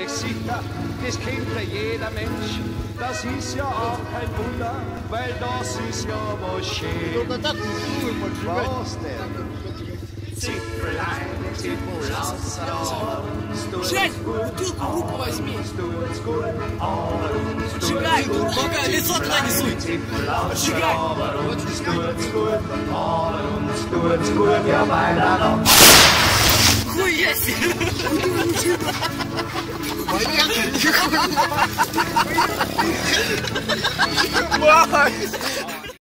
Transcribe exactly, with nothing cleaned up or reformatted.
Gesichter, das kennt ja jeder Mensch. Das ist ja auch kein Wunder, weil das ist ja was schön. Was denn? Zipfelein, Zipfel außer uns. Жень, бутылку в руку возьми. Поджигай, поджигай, лицо туда не суй. Поджигай. Uns tut's gut, aber uns tut's gut, ja weiter noch. Хуя себе. Понятно?